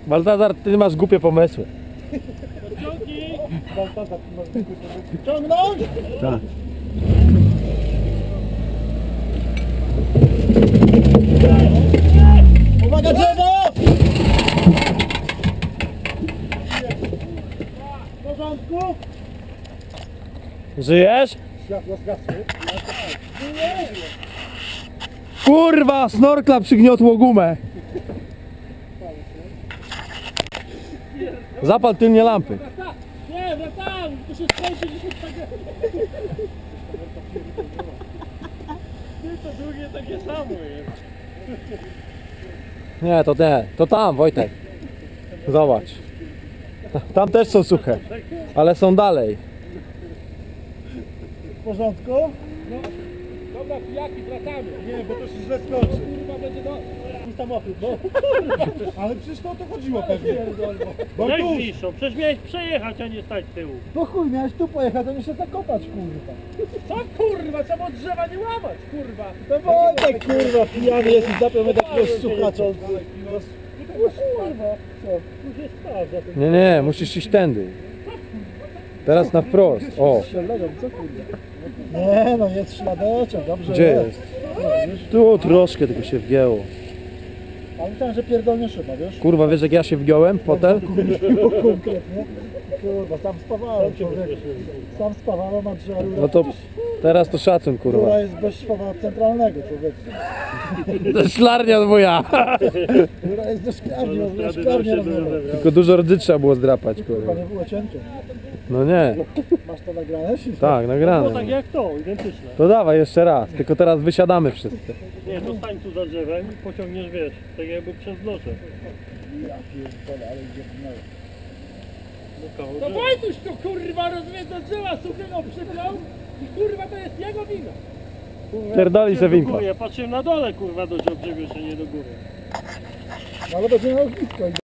Baltazar, ty masz głupie pomysły. Baltazar, ty masz głupie pomysły. Ciągnąć? Tak. Uwaga, drzewo! W porządku? Żyjesz? Światło zgasły. Kurwa, snorkla przygniotło gumę. Zapal tylnie lampy. Nie, wracam! To się skończy, że się tak... To drugie takie samo jest. Nie, to tam, Wojtek. Zobacz. Tam też są suche, ale są dalej. W porządku? No. Dobra, pijaki, wracamy. Nie, bo to się źle skończy. Kurwa, będzie do... I samochód, no. Ale przecież to o to chodziło pewnie. Bo Jak tu... niszczą? Przecież miałeś przejechać, a nie stać z tyłu. No chuj, miałeś tu pojechać, a nie się zakopać, kurwa. Co kurwa? Trzeba od drzewa nie łamać, kurwa. To Wojtek, kurwa, pijany jest i zapiął mnie takiego słuchacza. Kurwa, co? Tu się sprawdza. Nie, musisz iść tędy. Teraz na wprost. O, Średnią, co kurwa? Nie, no jest śladeczek, dobrze gdzie jest? Tu troszkę tylko się wgięło. A myślałem, że pierdolnie szyba, wiesz? Kurwa, wiesz jak ja się wgiąłem w fotel? Konkretnie. Kurwa, sam spawałem, człowiek. Sam spawałem, a drzewa No to teraz to szacun, Rura kurwa. jest bez szpawa centralnego, człowiek. To szklarnia moja. Rura jest ze szklarni, szklarnia rozmowa. Tylko dużo rdzy trzeba było zdrapać, Kurwa, kurwa. nie było cięcia. No nie, Masz to nagrane? tak, No nagrane. tak jak to, identyczne. To dawaj jeszcze raz, tylko teraz wysiadamy wszyscy. Nie, to stań tu za drzewem i pociągniesz, wiesz, tak jakby przez bloczek. Ja pierdolę, ale idzie w miarę. No Wojtuś to kurwa rozumie do drzewa suchego przybrał i kurwa to jest jego wina. Pierdoli se wimpa. Ja patrzyłem na dole kurwa do drzewa, nie do góry. No ale będzie miał ognisko.